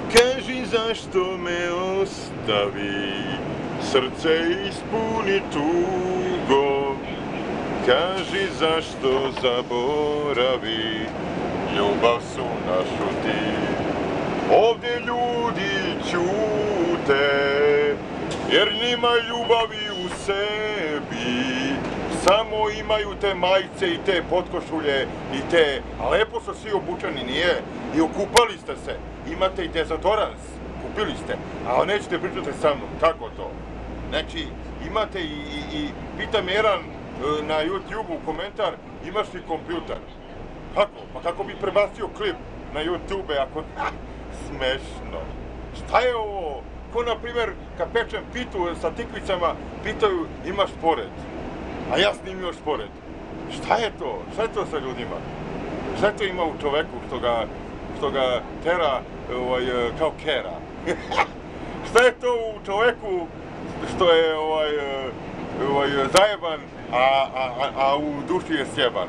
Kaži zašto me ostavi, srce ispuni tugo. Kaži zašto zaboravi, ljubav su našu ti. Ovdje ljudi ćute, jer nima ljubavi u sebi. Samo imaju te majice i te potkošulje i te, a lepo su svi obučeni, nije? I okupali ste se, imate i dezodorans, kupili ste, a nećete pričati sa mnom, kako to? Znači, imate i pita me jedan na YouTube-u komentar, imaš li kompjuter? Kako? Pa kako bi prebacio klip na YouTube ako... Smešno. Šta je ovo? Ko, na primjer, kad pečem pitu sa tikvicama, pitaju imaš pored? A ja snimio špored. Šta je to? Šta je to sa ljudima? Šta je to ima u čoveku što ga tera kao kera? Šta je to u čoveku što je zajeban, a u duši je sjeban?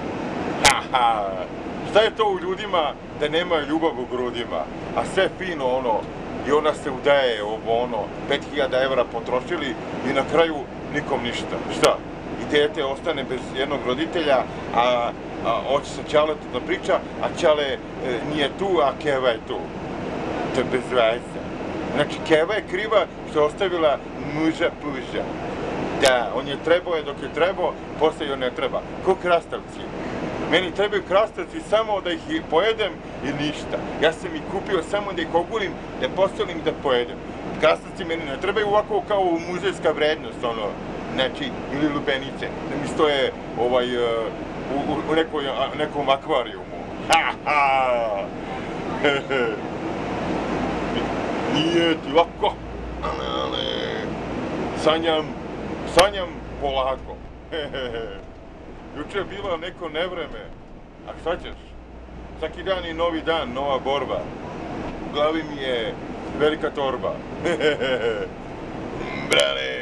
Šta je to u ljudima da nemaju ljubav u grudima, a sve fino ono, i ona se udaje, 5.000 evra potrošili i na kraju nikom ništa. Šta? I dete ostane bez jednog roditelja, a hoće se Ćaletu da priča, a Ćale nije tu, a Keva je tu. To je bez veze. Znači, Keva je kriva što je ostavila muža puža. Da, on je trebao dok je trebao, posle joj ne treba. Ko krastavci. Meni trebaju krastavci samo da ih pojedem i ništa. Ja sam ih kupio samo da ih ogulim, da postavim da pojedem. Krastavci meni ne trebaju ovako kao muzejska vrednost, znači, ili lubenice, da mi stoje u nekom akvarijumu. Nije ti lako, ale sanjam polako. Juče je bilo neko nevreme, a šta ćeš? Svaki dan je novi dan, nova borba. U glavi mi je velika torba. Brale!